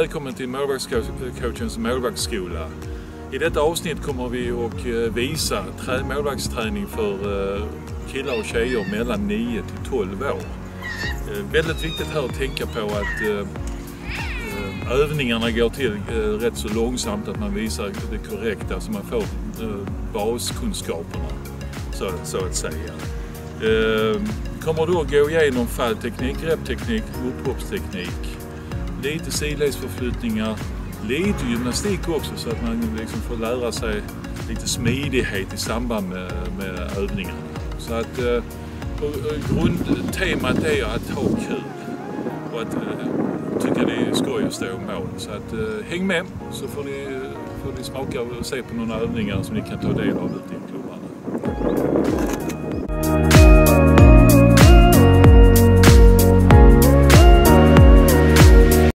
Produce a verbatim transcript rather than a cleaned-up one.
välkommen till målvaktscoachens målvaktsskola. I detta avsnitt kommer vi att visa målvaktsträning för killar och tjejer mellan nio till tolv år. Väldigt viktigt här att tänka på att övningarna går till rätt så långsamt, att man visar det korrekta så man får baskunskaperna så, så att säga. Kommer då gå igenom fallteknik, greppteknik, upphoppsteknik, lite sidledsförflyttningar, lite gymnastik också så att man liksom får lära sig lite smidighet i samband med, med övningarna. Så att eh, grundtemat är att ha kul och att eh, tycka det är skoj att stå i mål. Så att eh, häng med så får ni, får ni smaka och se på några övningar som ni kan ta del av ute